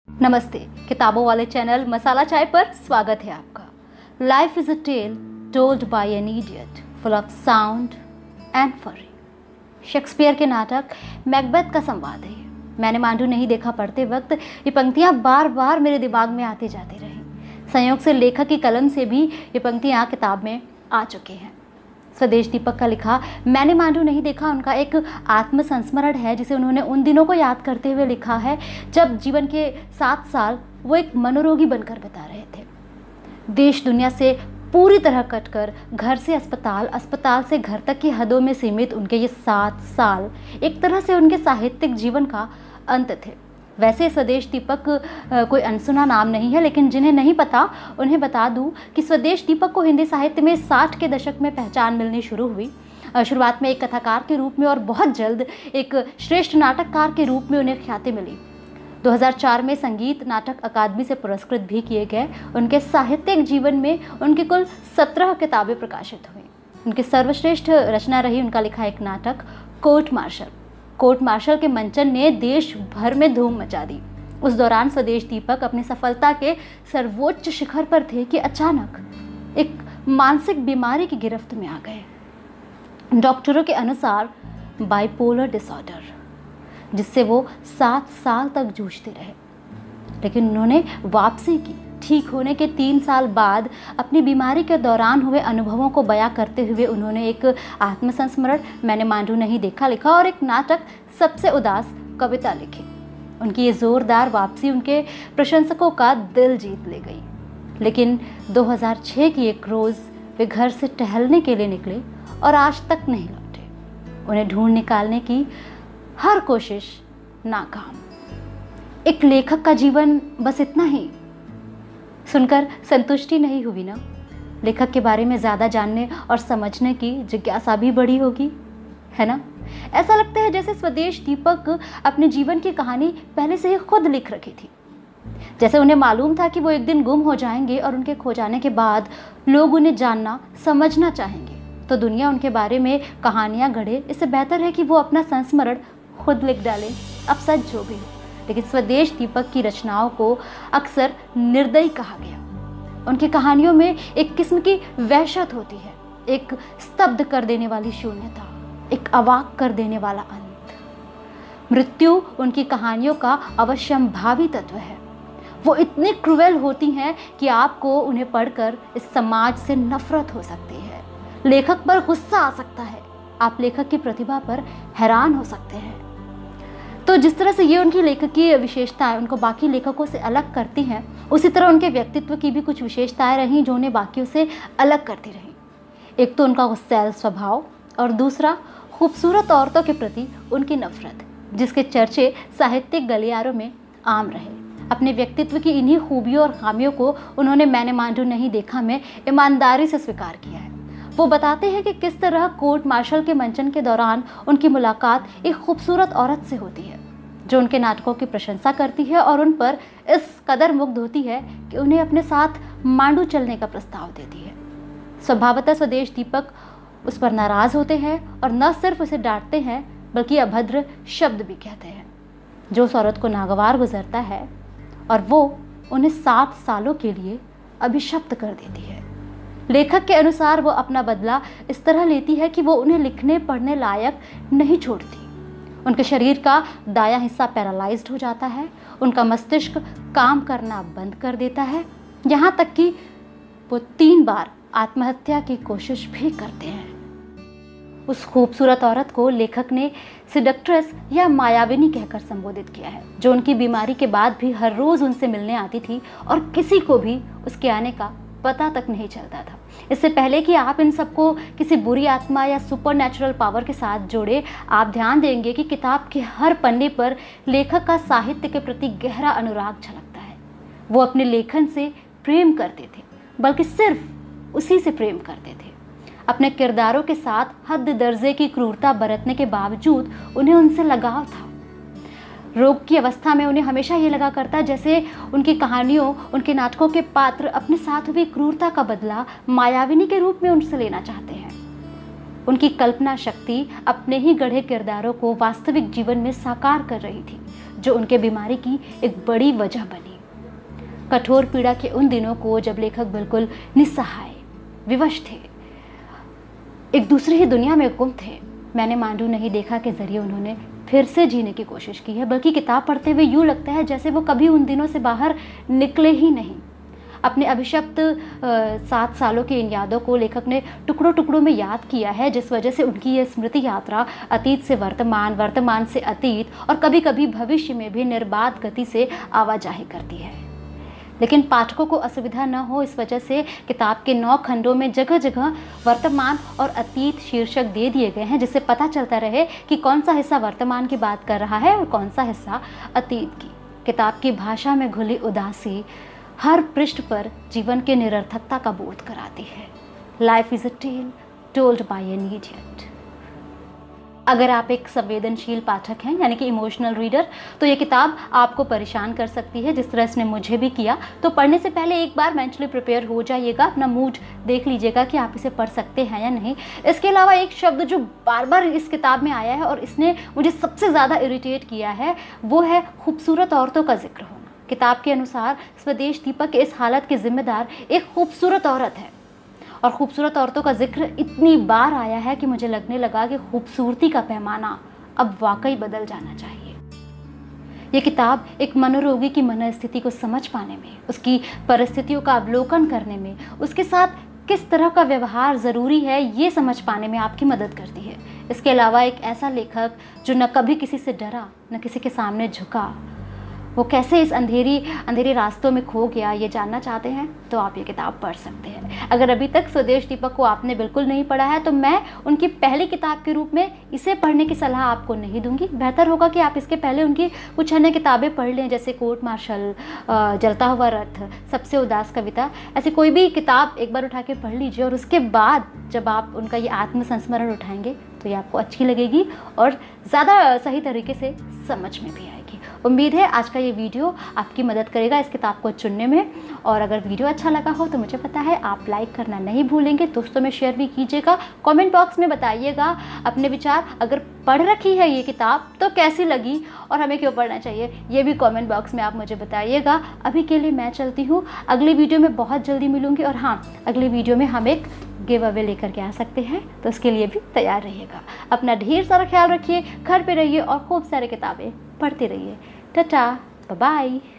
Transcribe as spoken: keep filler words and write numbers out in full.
नमस्ते। किताबों वाले चैनल मसाला चाय पर स्वागत है आपका। Life is a tale told by an idiot full of sound and fury. Shakespeare के नाटक मैकबेथ का संवाद है। मैंने मांडू नहीं देखा पढ़ते वक्त ये पंक्तियां बार बार मेरे दिमाग में आती जाती रही। संयोग से लेखक की कलम से भी ये पंक्तियां किताब में आ चुकी हैं। स्वदेश दीपक का लिखा मैंने मांडू नहीं देखा उनका एक आत्मसंस्मरण है, जिसे उन्होंने उन दिनों को याद करते हुए लिखा है जब जीवन के सात साल वो एक मनोरोगी बनकर बिता रहे थे। देश दुनिया से पूरी तरह कटकर घर से अस्पताल, अस्पताल से घर तक की हदों में सीमित उनके ये सात साल एक तरह से उनके साहित्यिक जीवन का अंत थे। वैसे स्वदेश दीपक कोई अनसुना नाम नहीं है, लेकिन जिन्हें नहीं पता उन्हें बता दूं कि स्वदेश दीपक को हिंदी साहित्य में साठ के दशक में पहचान मिलनी शुरू हुई। शुरुआत में एक कथाकार के रूप में और बहुत जल्द एक श्रेष्ठ नाटककार के रूप में उन्हें ख्याति मिली। दो हज़ार चार में संगीत नाटक अकादमी से पुरस्कृत भी किए गए। उनके साहित्यिक जीवन में उनकी कुल सत्रह किताबें प्रकाशित हुई। उनकी सर्वश्रेष्ठ रचना रही उनका लिखा एक नाटक कोर्ट मार्शल। कोर्ट मार्शल के मंचन ने देश भर में धूम मचा दी। उस दौरान स्वदेश दीपक अपनी सफलता के सर्वोच्च शिखर पर थे कि अचानक एक मानसिक बीमारी की गिरफ्त में आ गए। डॉक्टरों के अनुसार बाइपोलर डिसऑर्डर, जिससे वो सात साल तक जूझते रहे। लेकिन उन्होंने वापसी की। ठीक होने के तीन साल बाद अपनी बीमारी के दौरान हुए अनुभवों को बयां करते हुए उन्होंने एक आत्मसंस्मरण मैंने मांडू नहीं देखा लिखा और एक नाटक सबसे उदास कविता लिखी। उनकी ये जोरदार वापसी उनके प्रशंसकों का दिल जीत ले गई। लेकिन दो हज़ार छह की एक रोज़ वे घर से टहलने के लिए निकले और आज तक नहीं लौटे। उन्हें ढूंढ निकालने की हर कोशिश नाकाम। एक लेखक का जीवन बस इतना ही। सुनकर संतुष्टि नहीं हुई ना? लेखक के बारे में ज़्यादा जानने और समझने की जिज्ञासा भी बढ़ी होगी, है ना? ऐसा लगता है जैसे स्वदेश दीपक अपने जीवन की कहानी पहले से ही खुद लिख रखी थी। जैसे उन्हें मालूम था कि वो एक दिन गुम हो जाएंगे और उनके खो जाने के बाद लोग उन्हें जानना समझना चाहेंगे, तो दुनिया उनके बारे में कहानियाँ गढ़े। इससे बेहतर है कि वो अपना संस्मरण खुद लिख डालें, अब सच जो भी हो। लेकिन स्वदेश दीपक की रचनाओं को अक्सर निर्दयी कहा गया। उनकी कहानियों में एक किस्म की वहशत होती है, एक स्तब्ध कर देने वाली शून्यता, एक अवाक कर देने वाला अंत। मृत्यु उनकी कहानियों का अवश्यंभावी तत्व है। वो इतनी क्रूएल होती हैं कि आपको उन्हें पढ़कर इस समाज से नफरत हो सकती है, लेखक पर गुस्सा आ सकता है, आप लेखक की प्रतिभा पर हैरान हो सकते हैं। तो जिस तरह से ये उनकी लेखकीय विशेषताएं उनको बाकी लेखकों से अलग करती हैं, उसी तरह उनके व्यक्तित्व की भी कुछ विशेषताएं रहीं जो उन्हें बाकियों से अलग करती रहीं। एक तो उनका गुस्सैल स्वभाव और दूसरा खूबसूरत औरतों के प्रति उनकी नफरत, जिसके चर्चे साहित्यिक गलियारों में आम रहे। अपने व्यक्तित्व की इन्हीं खूबियों और खामियों को उन्होंने मैंने मांडू नहीं देखा में ईमानदारी से स्वीकार किया है। वो बताते हैं कि किस तरह कोर्ट मार्शल के मंचन के दौरान उनकी मुलाकात एक खूबसूरत औरत से होती है जो उनके नाटकों की प्रशंसा करती है और उन पर इस कदर मुग्ध होती है कि उन्हें अपने साथ मांडू चलने का प्रस्ताव देती है। स्वभावतः स्वदेश दीपक उस पर नाराज होते हैं और न सिर्फ उसे डांटते हैं बल्कि अभद्र शब्द भी कहते हैं जो उस औरत को नागवार गुजरता है और वो उन्हें सात सालों के लिए अभिशप्त कर देती है। लेखक के अनुसार वो अपना बदला इस तरह लेती है कि वो उन्हें लिखने पढ़ने लायक नहीं छोड़ती। उनके शरीर का दायां हिस्सा पैरालाइज्ड हो जाता है, उनका मस्तिष्क काम करना बंद कर देता है, यहाँ तक कि वो तीन बार आत्महत्या की कोशिश भी करते हैं। उस खूबसूरत औरत को लेखक ने सिडक्ट्रेस या मायाविनी कहकर संबोधित किया है, जो उनकी बीमारी के बाद भी हर रोज़ उनसे मिलने आती थी और किसी को भी उसके आने का पता तक नहीं चलता था। इससे पहले कि आप इन सबको किसी बुरी आत्मा या सुपरनैचुरल पावर के साथ जोड़े, आप ध्यान देंगे कि किताब के हर पन्ने पर लेखक का साहित्य के प्रति गहरा अनुराग झलकता है। वो अपने लेखन से प्रेम करते थे, बल्कि सिर्फ उसी से प्रेम करते थे। अपने किरदारों के साथ हद दर्जे की क्रूरता बरतने के बावजूद उन्हें उनसे लगाव था। रोग की अवस्था में उन्हें हमेशा ये लगा करता जैसे उनकी कहानियों, उनके नाटकों के पात्र अपने साथ हुई क्रूरता का बदला मायाविनी के रूप में उनसे लेना चाहते हैं। उनकी कल्पना शक्ति अपने ही गढ़े किरदारों को वास्तविक जीवन में साकार कर रही थी, जो उनके बीमारी की एक बड़ी वजह बनी। कठोर पीड़ा के उन दिनों को जब लेखक बिल्कुल निस्सहाय, विवश थे, एक दूसरी ही दुनिया में गुम थे, मैंने मांडू नहीं देखा के जरिए उन्होंने फिर से जीने की कोशिश की है। बल्कि किताब पढ़ते हुए यूँ लगता है जैसे वो कभी उन दिनों से बाहर निकले ही नहीं। अपने अभिशप्त सात सालों की इन यादों को लेखक ने टुकड़ों टुकड़ों में याद किया है, जिस वजह से उनकी यह स्मृति यात्रा अतीत से वर्तमान, वर्तमान से अतीत और कभी कभी भविष्य में भी निर्बाध गति से आवाजाही करती है। लेकिन पाठकों को असुविधा न हो इस वजह से किताब के नौ खंडों में जगह जगह वर्तमान और अतीत शीर्षक दे दिए गए हैं, जिससे पता चलता रहे कि कौन सा हिस्सा वर्तमान की बात कर रहा है और कौन सा हिस्सा अतीत की। किताब की भाषा में घुली उदासी हर पृष्ठ पर जीवन के निरर्थकता का बोध कराती है। Life is a tale told by an idiot. अगर आप एक संवेदनशील पाठक हैं, यानी कि इमोशनल रीडर, तो ये किताब आपको परेशान कर सकती है, जिस तरह इसने मुझे भी किया। तो पढ़ने से पहले एक बार मेंटली प्रिपेयर हो जाइएगा, अपना मूड देख लीजिएगा कि आप इसे पढ़ सकते हैं या नहीं। इसके अलावा एक शब्द जो बार बार इस किताब में आया है और इसने मुझे सबसे ज़्यादा इरिटेट किया है, वो है खूबसूरत औरतों का जिक्र होना। किताब के अनुसार स्वदेश दीपक के इस हालत के जिम्मेदार एक खूबसूरत औरत है, और खूबसूरत औरतों का जिक्र इतनी बार आया है कि मुझे लगने लगा कि खूबसूरती का पैमाना अब वाकई बदल जाना चाहिए। ये किताब एक मनोरोगी की मनस्थिति को समझ पाने में, उसकी परिस्थितियों का अवलोकन करने में, उसके साथ किस तरह का व्यवहार ज़रूरी है ये समझ पाने में आपकी मदद करती है। इसके अलावा एक ऐसा लेखक जो न कभी किसी से डरा, न किसी के सामने झुका, वो कैसे इस अंधेरी अंधेरे रास्तों में खो गया, ये जानना चाहते हैं तो आप ये किताब पढ़ सकते हैं। अगर अभी तक स्वदेश दीपक को आपने बिल्कुल नहीं पढ़ा है तो मैं उनकी पहली किताब के रूप में इसे पढ़ने की सलाह आपको नहीं दूंगी। बेहतर होगा कि आप इसके पहले उनकी कुछ अन्य किताबें पढ़ लें, जैसे कोर्ट मार्शल, जलता हुआ रथ, सबसे उदास कविता। ऐसी कोई भी किताब एक बार उठा के पढ़ लीजिए और उसके बाद जब आप उनका ये आत्मसंस्मरण उठाएंगे तो ये आपको अच्छी लगेगी और ज़्यादा सही तरीके से समझ में भी आएगी। उम्मीद है आज का ये वीडियो आपकी मदद करेगा इस किताब को चुनने में। और अगर वीडियो अच्छा लगा हो तो मुझे पता है आप लाइक करना नहीं भूलेंगे, दोस्तों में शेयर भी कीजिएगा, कमेंट बॉक्स में बताइएगा अपने विचार। अगर पढ़ रखी है ये किताब तो कैसी लगी और हमें क्यों पढ़ना चाहिए, ये भी कमेंट बॉक्स में आप मुझे बताइएगा। अभी के लिए मैं चलती हूँ, अगली वीडियो में बहुत जल्दी मिलूँगी। और हाँ, अगली वीडियो में हम एक गिव अवे लेकर के आ सकते हैं, तो उसके लिए भी तैयार रहिएगा। अपना ढेर सारा ख्याल रखिए, घर पे रहिए और खूब सारे किताबें पढ़ते रहिए। टाटा, बाय बाय।